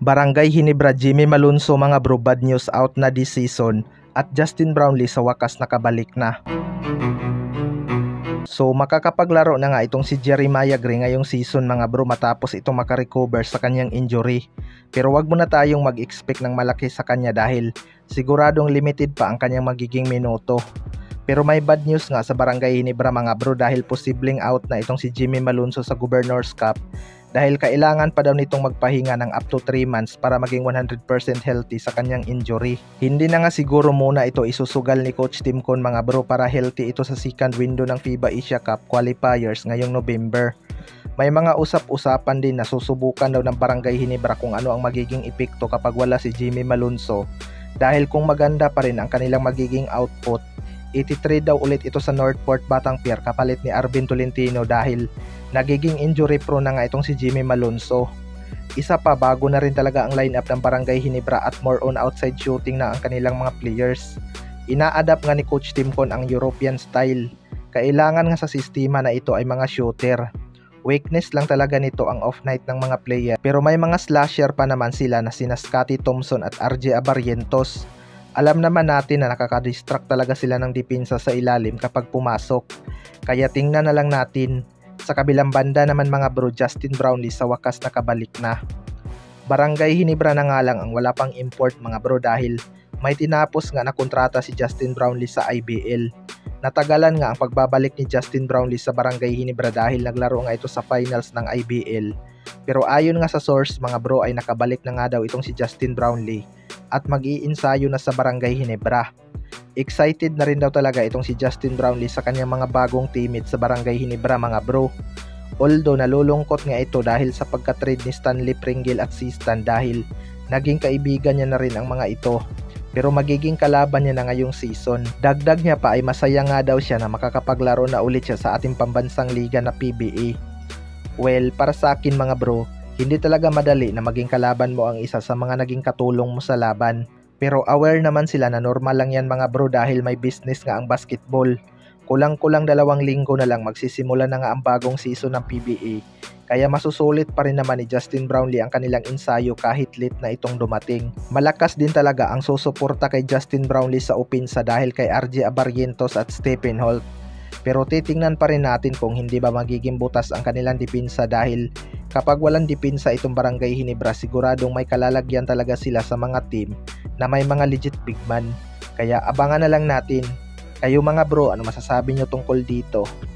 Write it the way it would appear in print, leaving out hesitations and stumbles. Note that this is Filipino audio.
Barangay Hinebra, Jimmy Malonzo mga bro, bad news, out na this season at Justin Brownlee sa wakas nakabalik na. So makakapaglaro na nga itong si Jeremiah Gray ngayong season mga bro matapos itong makarecover sa kanyang injury. Pero wag muna tayong mag-expect ng malaki sa kanya dahil siguradong limited pa ang kanyang magiging minuto. Pero may bad news nga sa Barangay Hinebra mga bro dahil posibleng out na itong si Jimmy Malonzo sa Governors Cup dahil kailangan pa daw nitong magpahinga ng up to 3 months para maging 100% healthy sa kanyang injury. Hindi na nga siguro muna ito isusugal ni Coach Timcon mga bro para healthy ito sa second window ng FIBA Asia Cup qualifiers ngayong November. May mga usap-usapan din na susubukan daw ng Barangay Hinebra kung ano ang magiging epekto kapag wala si Jimmy Malonzo dahil kung maganda pa rin ang kanilang magiging output, 83 daw ulit ito sa Northport Batang Pier kapalit ni Arvin Tolentino dahil nagiging injury prone na nga itong si Jimmy Malonzo. Isa pa, bago na rin talaga ang lineup ng Barangay Hinebra at more on outside shooting na ang kanilang mga players. Ina-adapt nga ni Coach Timcon ang European style. Kailangan nga sa sistema na ito ay mga shooter. Weakness lang talaga nito ang off night ng mga player pero may mga slasher pa naman sila na sina Scottie Thompson at RJ Abarrientos. Alam naman natin na nakaka-distract talaga sila ng depensa sa ilalim kapag pumasok. Kaya tingnan na lang natin. Sa kabilang banda naman mga bro, Justin Brownlee sa wakas nakabalik na. Barangay Hinebra na nga lang ang wala pang import mga bro dahil may tinapos nga na kontrata si Justin Brownlee sa IBL. Natagalan nga ang pagbabalik ni Justin Brownlee sa Barangay Hinebra dahil naglaro nga ito sa finals ng IBL. Pero ayon nga sa source mga bro ay nakabalik na nga daw itong si Justin Brownlee at mag-iinsayo na sa Barangay Hinebra. Excited na rin daw talaga itong si Justin Brownlee sa kanyang mga bagong teammate sa Barangay Hinebra mga bro. Although nalulungkot nga ito dahil sa pagka-trade ni Stanley Pringle at si Stan dahil naging kaibigan niya na rin ang mga ito. Pero magiging kalaban niya na ngayong season. Dagdag niya pa ay masaya nga daw siya na makakapaglaro na ulit siya sa ating pambansang liga na PBA. Well, para sa akin mga bro, hindi talaga madali na maging kalaban mo ang isa sa mga naging katulong mo sa laban. Pero aware naman sila na normal lang yan mga bro dahil may business nga ang basketball. Kulang-kulang 2 linggo na lang magsisimula na nga ang bagong season ng PBA. Kaya masusulit pa rin naman ni Justin Brownlee ang kanilang ensayo kahit late na itong dumating. Malakas din talaga ang susuporta kay Justin Brownlee sa opensa dahil kay RJ Abarrientos at Stephen Holt. Pero titingnan pa rin natin kung hindi ba magiging butas ang kanilang depensa dahil kapag walang depensa itong Barangay Hinebra siguradong may kalalagyan talaga sila sa mga team na may mga legit big man. Kaya abangan na lang natin. Kayo mga bro, ano masasabi nyo tungkol dito?